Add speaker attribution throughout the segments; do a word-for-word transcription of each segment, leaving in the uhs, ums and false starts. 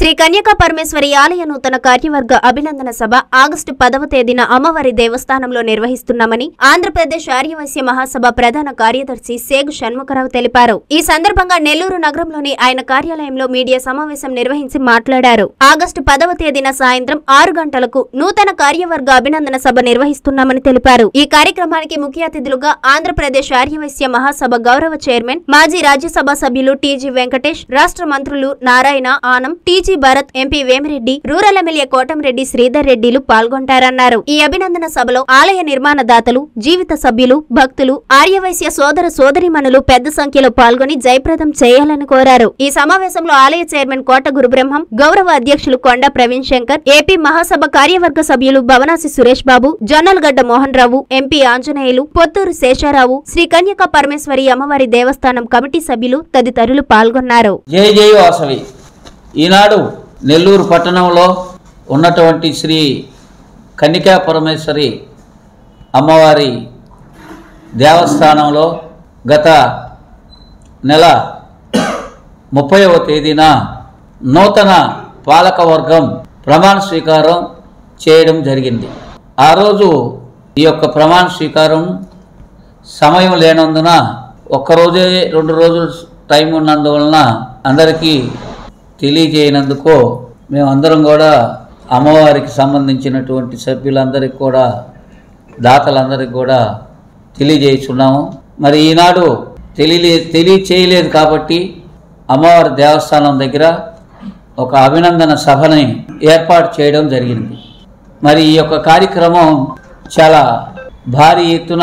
Speaker 1: శ్రీ కన్యకా పరమేశ్వరి ఆలయ నూతన కార్యవర్గ అభినందన సభ ఆగస్టు పదవ తేదీన అమ్మవారి దేవస్థానంలో నిర్వహిస్తున్నామని ఆంధ్రప్రదేశ్ ఆర్యవైశ్య మహాసభ ప్రధాన కార్యదర్శి సేగు షణ్ముఖరావు తెలిపారు. ఈ సందర్భంగా నెల్లూరు నగరంలోని ఆయన కార్యాలయంలో మీడియా సమావేశం నిర్వహించి మాట్లాడారు. ఆగస్టు పదవ తేదీన సాయంత్రం ఆరు గంటలకు నూతన కార్యవర్గ అభినందన సభ నిర్వహిస్తున్నామని తెలిపారు. ఈ కార్యక్రమానికి ముఖ్య అతిథులుగా ఆంధ్రప్రదేశ్ ఆర్యవైశ్య మహాసభ గౌరవ చైర్మన్ మాజీ రాజ్యసభ సభ్యులు టీజీ వెంకటేష్, రాష్ట్ర మంత్రులు Narayana, Anam, TG Bharath, MP Vemireddy, rural MLA Kotamreddy Sridhar రెడ్డిలు పాల్గొంటారన్నారు. ఈ అభినందన సభలో ఆలయ నిర్మాణదాతలు, జీవిత సభ్యులు, భక్తులు, ఆర్యవైశ్య సోదర సోదరీమణులు పెద్ద సంఖ్యలో పాల్గొని జయప్రదం చేయాలని కోరారు. ఈ సమావేశంలో ఆలయ చైర్మన్ కోట గురుబ్రహ్మం, గౌరవ అధ్యక్షులు కొండ ప్రవీణ్ శంకర్, ఏపీ మహాసభ కార్యవర్గ సభ్యులు భవనాసి సురేష్ బాబు, జొన్నలగడ్డ మోహన్ రావు, ఎంపీ ఆంజనేయులు, పొత్తూరు శేషారావు, శ్రీ కన్యకా పరమేశ్వరి అమ్మవారి దేవస్థానం కమిటీ సభ్యులు తదితరులు పాల్గొన్నారు.
Speaker 2: జై జై వాసవి. ఈనాడు నెల్లూరు పట్టణంలో ఉన్నటువంటి శ్రీ కన్యకా పరమేశ్వరి అమ్మవారి దేవస్థానంలో గత నెల ముప్పైవ తేదీన నూతన పాలకవర్గం ప్రమాణ స్వీకారం చేయడం జరిగింది. ఆ రోజు ఈ యొక్క ప్రమాణ స్వీకారం సమయం లేనందున ఒక్కరోజే రెండు రోజులు టైం ఉన్నందువలన అందరికీ తెలియజేయనందుకు మేమందరం కూడా అమ్మవారికి సంబంధించినటువంటి సభ్యులందరికీ కూడా దాతలందరికీ కూడా తెలియజేస్తున్నాము. మరి ఈనాడు తెలియలే తెలియచేయలేదు కాబట్టి అమ్మవారి దేవస్థానం దగ్గర ఒక అభినందన సభని ఏర్పాటు చేయడం జరిగింది. మరి ఈ యొక్క కార్యక్రమం చాలా భారీ ఎత్తున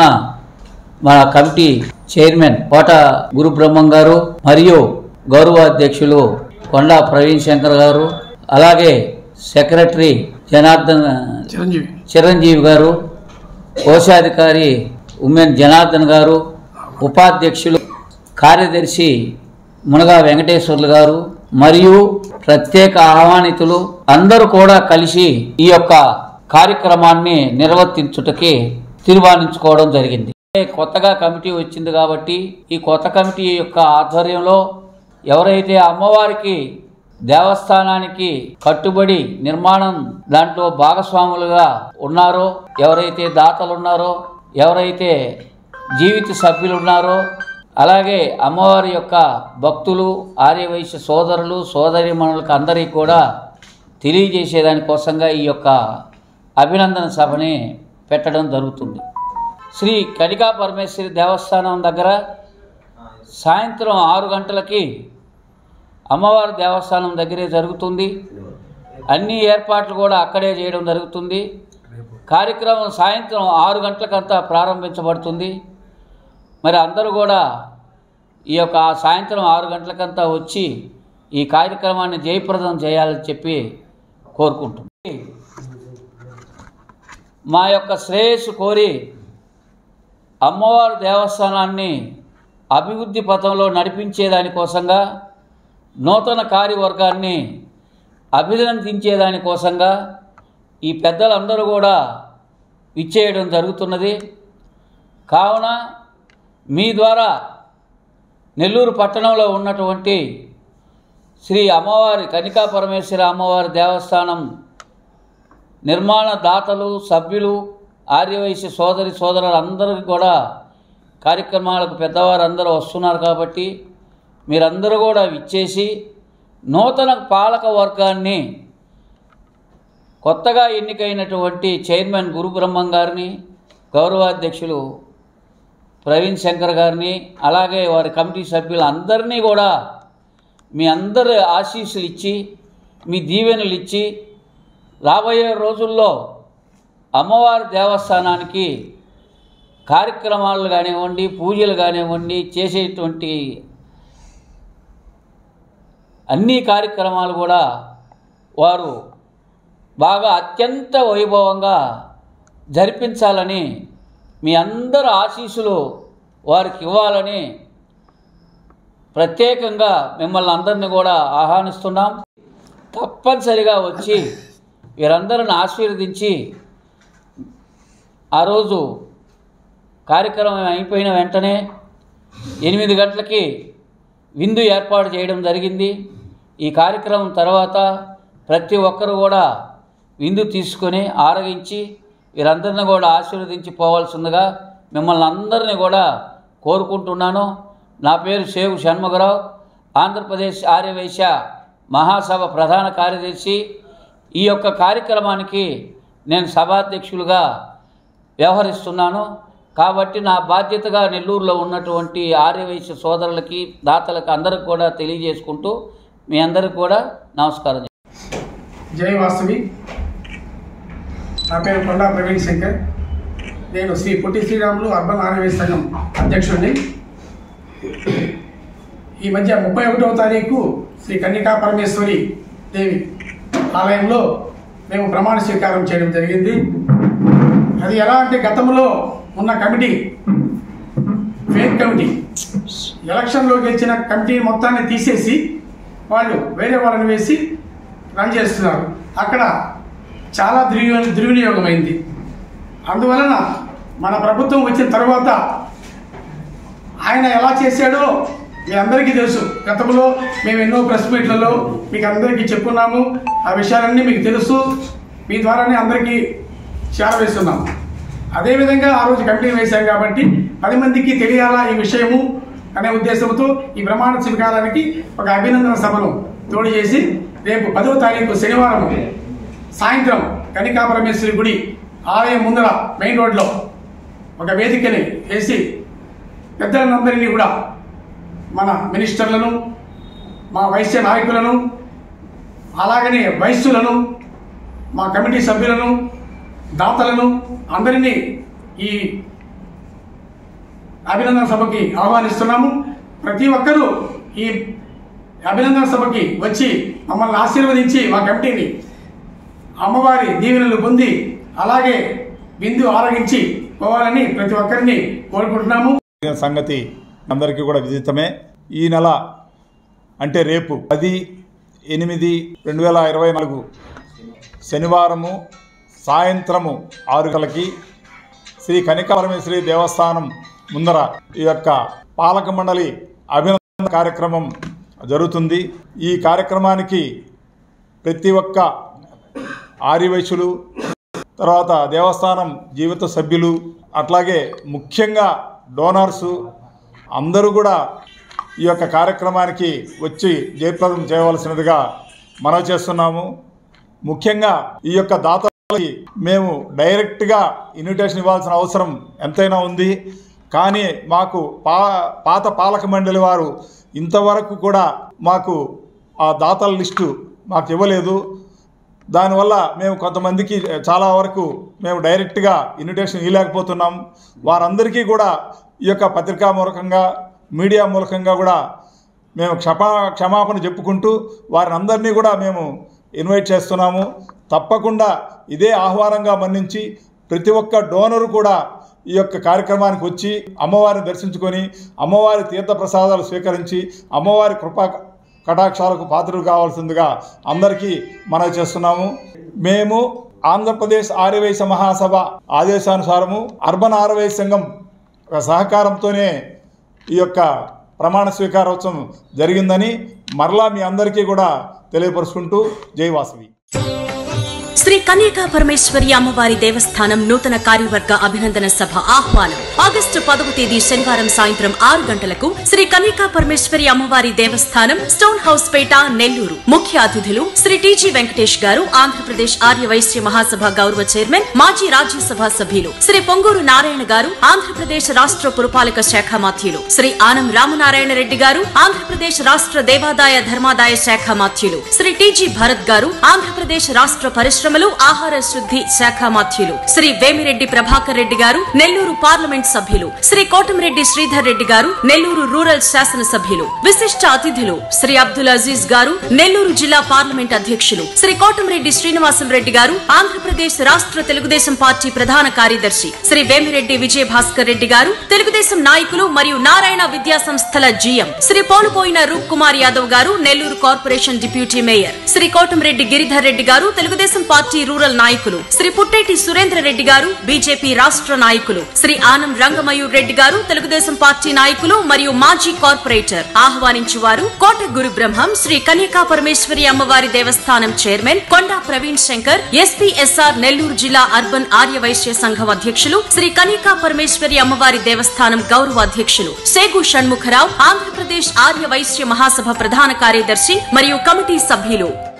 Speaker 2: మన కమిటీ చైర్మన్ కోట గురుబ్రహ్మం గారు మరియు గౌరవ అధ్యక్షులు కొండ ప్రవీణ్ శంకర్ గారు, అలాగే సెక్రటరీ జనార్దన్ చిరంజీవి గారు, కోశాధికారి ఉమెన్ జనార్దన్ గారు, ఉపాధ్యక్షులు కార్యదర్శి మునగా వెంకటేశ్వర్లు గారు మరియు ప్రత్యేక ఆహ్వానితులు అందరూ కూడా కలిసి ఈ యొక్క కార్యక్రమాన్ని నిర్వర్తించుటకి తీర్మానించుకోవడం జరిగింది. కొత్తగా కమిటీ వచ్చింది కాబట్టి ఈ కొత్త కమిటీ యొక్క ఆధ్వర్యంలో ఎవరైతే అమ్మవారికి దేవస్థానానికి కట్టుబడి నిర్మాణం దాంట్లో భాగస్వాములుగా ఉన్నారో, ఎవరైతే దాతలు ఉన్నారో, ఎవరైతే జీవిత సభ్యులు ఉన్నారో, అలాగే అమ్మవారి యొక్క భక్తులు, ఆర్యవైశ్య సోదరులు సోదరీమణులకు అందరికీ కూడా తెలియజేసేదానికోసంగా ఈ యొక్క అభినందన సభని పెట్టడం జరుగుతుంది. శ్రీ కన్యకా పరమేశ్వరి దేవస్థానం దగ్గర సాయంత్రం ఆరు గంటలకి అమ్మవారి దేవస్థానం దగ్గరే జరుగుతుంది. అన్ని ఏర్పాట్లు కూడా అక్కడే చేయడం జరుగుతుంది. కార్యక్రమం సాయంత్రం ఆరు గంటలకంతా ప్రారంభించబడుతుంది. మరి అందరూ కూడా ఈ యొక్క సాయంత్రం ఆరు గంటలకంతా వచ్చి ఈ కార్యక్రమాన్ని జయప్రదం చేయాలని చెప్పి కోరుకుంటుంది. మా యొక్క శ్రేయస్సు కోరి అమ్మవారి దేవస్థానాన్ని అభివృద్ధి పథంలో నడిపించేదానికోసంగా, నూతన కార్యవర్గాన్ని అభినందించేదానికోసంగా ఈ పెద్దలందరూ కూడా ఇచ్చేయడం జరుగుతున్నది. కావున మీ ద్వారా నెల్లూరు పట్టణంలో ఉన్నటువంటి శ్రీ అమ్మవారి కన్యకా పరమేశ్వరి అమ్మవారి దేవస్థానం నిర్మాణ దాతలు, సభ్యులు, ఆర్యవైశ్య సోదరి సోదరులు అందరికీ కూడా కార్యక్రమాలకు పెద్దవారు అందరూ వస్తున్నారు కాబట్టి మీరందరూ కూడా విచ్చేసి నూతన పాలక వర్గాన్ని, కొత్తగా ఎన్నికైనటువంటి చైర్మన్ గురుబ్రహ్మం గారిని, గౌరవాధ్యక్షులు ప్రవీణ్ శంకర్ గారిని, అలాగే వారి కమిటీ సభ్యులు అందరినీ కూడా మీ అందరి ఆశీస్సులు ఇచ్చి, మీ దీవెనలు ఇచ్చి రాబోయే రోజుల్లో అమ్మవారి దేవస్థానానికి కార్యక్రమాలు కానివ్వండి, పూజలు కానివ్వండి, చేసేటువంటి అన్ని కార్యక్రమాలు కూడా వారు బాగా అత్యంత వైభవంగా జరిపించాలని మీ అందరి ఆశీస్సులు వారికి ఇవ్వాలని ప్రత్యేకంగా మిమ్మల్ని అందరినీ కూడా ఆహ్వానిస్తున్నాం. తప్పనిసరిగా వచ్చి వీరందరిని ఆశీర్వదించి ఆ రోజు కార్యక్రమం అయిపోయిన వెంటనే ఎనిమిది గంటలకి విందు ఏర్పాటు చేయడం జరిగింది. ఈ కార్యక్రమం తర్వాత ప్రతి ఒక్కరు కూడా విందు తీసుకొని ఆరగించి వీరందరినీ కూడా ఆశీర్వదించి పోవాల్సిందిగా మిమ్మల్ని అందరినీ కూడా కోరుకుంటున్నాను. నా పేరు సేగు షణ్ముఖరావు, ఆంధ్రప్రదేశ్ ఆర్యవైశ్య మహాసభ ప్రధాన కార్యదర్శి. ఈ యొక్క కార్యక్రమానికి నేను సభాధ్యక్షులుగా వ్యవహరిస్తున్నాను. కాబట్టి నా బాధ్యతగా నెల్లూరులో ఉన్నటువంటి ఆర్యవైశ్య సోదరులకి, దాతలకు అందరికి కూడా తెలియజేసుకుంటూ మీ అందరికి కూడా నమస్కారం.
Speaker 3: జై వాసవి. నా పేరు కొండా ప్రవీణ్ శంకర్. నేను శ్రీ పొట్టి శ్రీరాములు అర్బన్ ఆర్యవైశ్య సంఘం అధ్యక్షుడిని. ఈ మధ్య ముప్పై ఒకటవ తారీఖు శ్రీ కన్యకా పరమేశ్వరి దేవి ఆలయంలో మేము ప్రమాణ స్వీకారం చేయడం జరిగింది. అది ఎలా అంటే గతంలో ఉన్న కమిటీ ఫేక్ కమిటీ, ఎలక్షన్లో గెలిచిన కమిటీ మొత్తాన్ని తీసేసి వాళ్ళు వేరే వాళ్ళని వేసి రన్ చేస్తున్నారు. అక్కడ చాలా దుర్వినియో దుర్వినియోగమైంది. అందువలన మన ప్రభుత్వం వచ్చిన తర్వాత ఆయన ఎలా చేశాడో మీ అందరికీ తెలుసు. గతంలో మేము ఎన్నో ప్రెస్ మీట్లలో మీకు అందరికీ చెప్పుకున్నాము. ఆ విషయాలన్నీ మీకు తెలుసు. మీ ద్వారానే అందరికీ చేరవేస్తున్నాం. అదేవిధంగా ఆ రోజు కమిటీ వేశాం కాబట్టి పది మందికి తెలియాలా ఈ విషయము అనే ఉద్దేశంతో ఈ ప్రమాణ స్వీకారానికి ఒక అభినందన సభను తోడు చేసి రేపు పదవ తారీఖు శనివారం సాయంత్రం కన్యకా పరమేశ్వరి గుడి ఆలయం ముందర మెయిన్ రోడ్లో ఒక వేదికని వేసి పెద్దలందరినీ కూడా, మన మినిస్టర్లను, మా వైశ్య నాయకులను, అలాగనే వైశ్యులను, మా కమిటీ సభ్యులను, దాతలను అందరినీ ఈ అభినందన సభకి ఆహ్వానిస్తున్నాము. ప్రతి ఒక్కరూ ఈ అభినందన సభకి వచ్చి మమ్మల్ని ఆశీర్వదించి మా కమిటీని అమ్మవారి దీవెనలు పొంది అలాగే విందు ఆరగించి పోవాలని ప్రతి ఒక్కరిని కోరుకుంటున్నాము.
Speaker 4: సంగతి అందరికీ కూడా విదితమే. ఈ నెల అంటే రేపు పది ఎనిమిది రెండు వేల ఇరవై నాలుగు శనివారము సాయంత్రము ఆరు గంటలకి శ్రీ కన్యకా పరమేశ్వరి దేవస్థానం ముందర ఈ యొక్క పాలక మండలి అభినందన కార్యక్రమం జరుగుతుంది. ఈ కార్యక్రమానికి ప్రతి ఒక్క ఆర్యవైశ్యులు, తర్వాత దేవస్థానం జీవిత సభ్యులు, అట్లాగే ముఖ్యంగా డోనర్సు అందరూ కూడా ఈ యొక్క కార్యక్రమానికి వచ్చి జయప్రదం చేయవలసినదిగా మనవి చేస్తున్నాము. ముఖ్యంగా ఈ యొక్క దాతలకి మేము డైరెక్ట్గా ఇన్విటేషన్ ఇవ్వాల్సిన అవసరం ఎంతైనా ఉంది. కానీ మాకు పా పాత పాలక మండలి వారు ఇంతవరకు కూడా మాకు ఆ దాతల లిస్టు మాకు ఇవ్వలేదు. దానివల్ల మేము కొంతమందికి చాలా వరకు మేము డైరెక్ట్గా ఇన్విటేషన్ ఇవ్వలేకపోతున్నాం. వారందరికీ కూడా ఈ యొక్క పత్రికా మూలకంగా, మీడియా మూలకంగా కూడా మేము క్షమా క్షమాపణ చెప్పుకుంటూ వారిని అందరినీ కూడా మేము ఇన్వైట్ చేస్తున్నాము. తప్పకుండా ఇదే ఆహ్వానంగా మన్నించి ప్రతి ఒక్క డోనరు కూడా ఈ యొక్క కార్యక్రమానికి వచ్చి అమ్మవారిని దర్శించుకొని అమ్మవారి తీర్థప్రసాదాలు స్వీకరించి అమ్మవారి కృపా కటాక్షాలకు పాత్రలు కావాల్సిందిగా అందరికీ మనవి చేస్తున్నాము. మేము ఆంధ్రప్రదేశ్ ఆర్యవైశ్య మహాసభ ఆదేశానుసారము అర్బన్ ఆర్యవైశ్య సంఘం సహకారంతోనే ఈ యొక్క ప్రమాణ స్వీకారోత్సవం జరిగిందని మరలా మీ అందరికీ కూడా తెలియపరుచుకుంటూ జై వాసవి.
Speaker 5: శ్రీ కన్యకా పరమేశ్వరి అమ్మవారి దేవస్థానం నూతన కార్యవర్గ అభినందన సభ ఆహ్వానం. ఆగస్టు పదవ తేదీ శనివారం సాయంత్రం ఆరు గంటలకు శ్రీ కన్యకా పరమేశ్వరి అమ్మవారి దేవస్థానం, స్టోన్ హౌస్ పేట, నెల్లూరు. ముఖ్య అతిథులు శ్రీ టీజీ వెంకటేష్ గారు, ఆంధ్రప్రదేశ్ ఆర్యవైశ్య మహాసభ గౌరవ చైర్మన్, మాజీ రాజ్యసభ సభ్యులు శ్రీ పొంగూరు నారాయణ గారు, ఆంధ్రప్రదేశ్ రాష్ట్ర పురపాలక శాఖ మాత్యులు శ్రీ ఆనం రామనారాయణ రెడ్డి గారు, ఆంధ్రప్రదేశ్ రాష్ట్ర దేవాదాయ ధర్మాదాయ శాఖ మాత్యులు శ్రీ టీజీ భరత్ గారు, ఆంధ్రప్రదేశ్ రాష్ట్ర పరిశ్రమలు ఆహార శుద్ధి శాఖ మాత్యులు శ్రీ వేమిరెడ్డి ప్రభాకర్ రెడ్డి గారు, నెల్లూరు పార్లమెంట్ సభ్యులు శ్రీ కోటమిరెడ్డి శ్రీధర్ రెడ్డి గారు, నెల్లూరు రూరల్ శాసన సభ్యులు. విశిష్ట అతిథులు శ్రీ అబ్దుల్ అజీజ్ గారు, నెల్లూరు జిల్లా పార్లమెంట్ అధ్యక్షులు శ్రీ కోటమిరెడ్డి శ్రీనివాసం రెడ్డి గారు, ఆంధ్రప్రదేశ్ రాష్ట్ర తెలుగుదేశం పార్టీ ప్రధాన కార్యదర్శి శ్రీ వేమిరెడ్డి విజయ భాస్కర్ రెడ్డి గారు, తెలుగుదేశం నాయకులు మరియు నారాయణ విద్యా సంస్థల జీఎం శ్రీ పోలుపోయిన రూప్ కుమార్ యాదవ్ గారు, Nellore corporation deputy mayor Sri Kotamreddy Giridhar Reddy గారు, తెలుగుదేశం పార్టీ పార్టీ రూరల్ నాయకులు శ్రీ పుట్టేటి సురేంద్ర రెడ్డి గారు, బీజేపీ రాష్ట్ర నాయకులు శ్రీ ఆనం రంగమయూర్ రెడ్డి గారు, తెలుగుదేశం పార్టీ నాయకులు మరియు మాజీ కార్పొరేటర్ ఆహ్వానించువారు కోట గురు బ్రహ్మం శ్రీ కన్యకా పరమేశ్వరి అమ్మవారి దేవస్థానం చైర్మన్ కొండా ప్రవీణ్ శంకర్, ఎస్పీఎస్ఆర్ నెల్లూరు జిల్లా అర్బన్ ఆర్య వైశ్య సంఘం అధ్యక్షులు శ్రీ కన్యకా పరమేశ్వరి అమ్మవారి దేవస్థానం గౌరవ అధ్యక్షులు సేగు షణ్ముఖరావు, ఆంధ్రప్రదేశ్ ఆర్య వైశ్య మహాసభ ప్రధాన కార్యదర్శి మరియు కమిటీ సభ్యులు.